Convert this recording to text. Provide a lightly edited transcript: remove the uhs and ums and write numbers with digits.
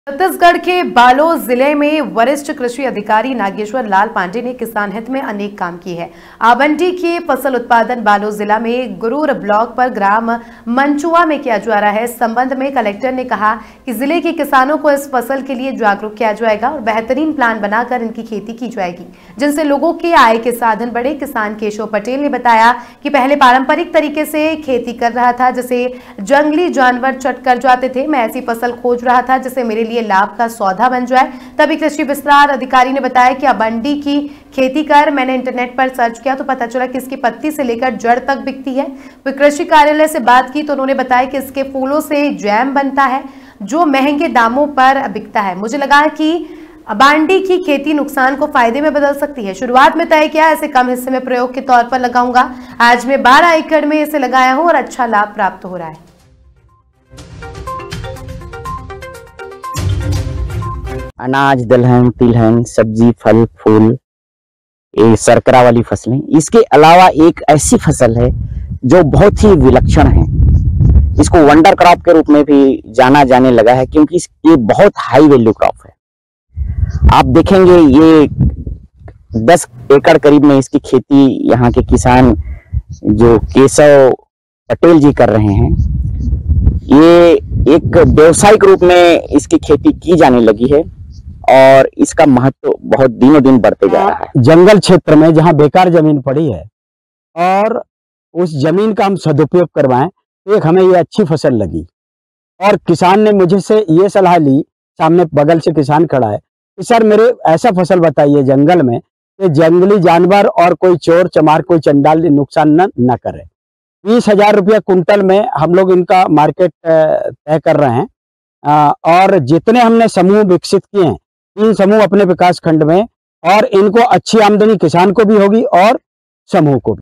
छत्तीसगढ़ के बालोद जिले में वरिष्ठ कृषि अधिकारी नागेश्वर लाल पांडे ने किसान हित में अनेक काम किए हैं। आवंटी के फसल उत्पादन बालोद जिला में गुरूर ब्लॉक पर ग्राम मंचुआ में किया जा रहा है। इस संबंध में कलेक्टर ने कहा कि जिले के किसानों को इस फसल के लिए जागरूक किया जाएगा और बेहतरीन प्लान बनाकर इनकी खेती की जाएगी, जिनसे लोगों के आय के साधन बढ़े। किसान केशव पटेल ने बताया कि पहले पारंपरिक तरीके से खेती कर रहा था, जैसे जंगली जानवर चट कर जाते थे। मैं ऐसी फसल खोज रहा था जिससे मेरे लिए लाभ का सौदा बन जाए। तभी कृषि विस्तार अधिकारी ने बताया कि अबंडी की खेती कर मैंने इंटरनेट पर सर्च किया तो पता चला कि इसकी पत्ती से लेकर जड़ तक बिकती है। फिर कृषि कार्यालय से बात की तो उन्होंने बताया कि इसके फूलों से जैम बनता है जो महंगे दामों पर बिकता है। मुझे लगा कि अबांडी की खेती नुकसान को फायदे में बदल सकती है। शुरुआत में तय किया ऐसे कम हिस्से में प्रयोग के तौर पर लगाऊंगा। आज मैं 12 एकड़ में इसे लगाया हूं और अच्छा लाभ प्राप्त हो रहा है। अनाज, दलहन, तिलहन, सब्जी, फल, फूल, ये शर्करा वाली फसलें। इसके अलावा एक ऐसी फसल है जो बहुत ही विलक्षण है। इसको वंडर क्रॉप के रूप में भी जाना जाने लगा है क्योंकि ये बहुत हाई वैल्यू क्रॉप है। आप देखेंगे ये 10 एकड़ करीब में इसकी खेती यहाँ के किसान जो केशव पटेल जी कर रहे हैं, ये एक व्यवसायिक रूप में इसकी खेती की जाने लगी है और इसका महत्व बहुत दिनों दिन बढ़ते जा रहा है। जंगल क्षेत्र में जहां बेकार जमीन पड़ी है और उस जमीन का हम सदुपयोग करवाएं तो एक हमें ये अच्छी फसल लगी। और किसान ने मुझे से ये सलाह ली, सामने बगल से किसान खड़ा है, कि सर मेरे ऐसा फसल बताइए जंगल में कि जंगली जानवर और कोई चोर चमार कोई चंडाल नुकसान न करे। 20,000 रुपया कुंटल में हम लोग इनका मार्केट तय कर रहे हैं। और जितने हमने समूह विकसित किए हैं, 3 समूह अपने विकास खंड में, और इनको अच्छी आमदनी किसान को भी होगी और समूह को भी।